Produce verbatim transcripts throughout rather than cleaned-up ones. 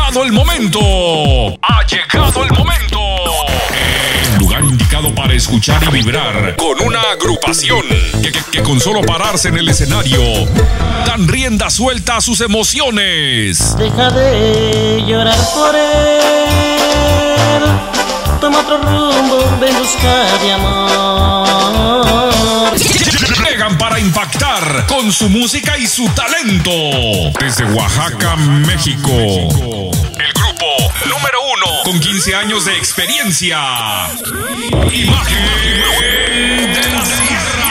llegado el momento. Ha llegado el momento. El lugar indicado para escuchar y vibrar con una agrupación que, que, que con solo pararse en el escenario dan rienda suelta a sus emociones. Deja de llorar por él, toma otro rumbo, ven busca de amor. Llegan para impactar con su música y su talento. Desde Oaxaca, México, el grupo número uno con quince años de experiencia. Imagen de la Sierra.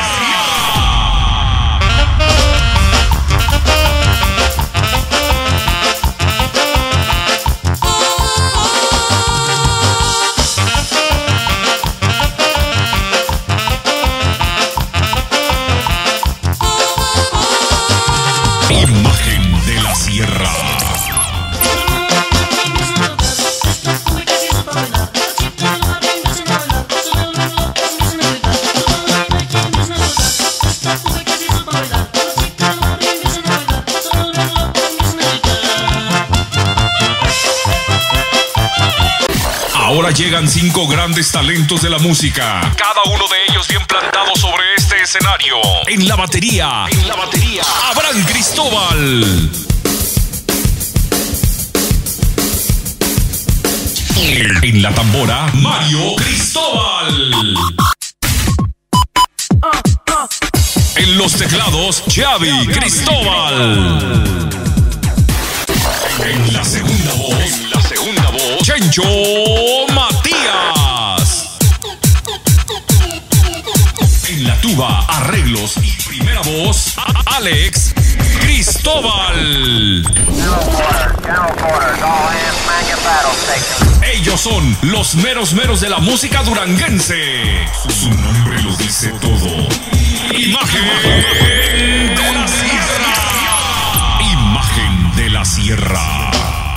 Imagen de la Sierra. Ahora llegan cinco grandes talentos de la música, cada uno de ellos bien plantado sobre este escenario. En la batería, en la batería, Abraham Cristóbal. En la tambora, Mario Cristóbal. En los teclados, Xavi Cristóbal. En la segunda voz, en la segunda voz, Chencho Matías. En la tuba, arreglos y primera voz, Alex Cristóbal. Ellos son los meros meros de la música duranguense. Su nombre lo dice todo. Imagen de la Sierra. Imagen de la Sierra.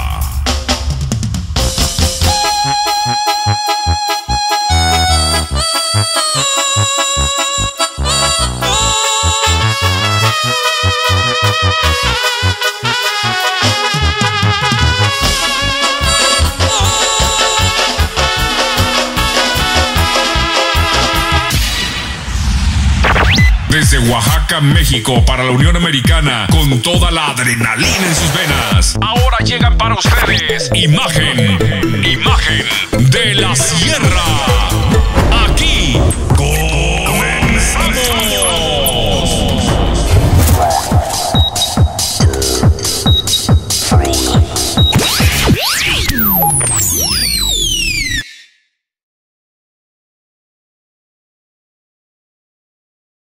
Desde Oaxaca, México, para la Unión Americana, con toda la adrenalina en sus venas. Ahora llegan para ustedes Imagen, Imagen de la Sierra.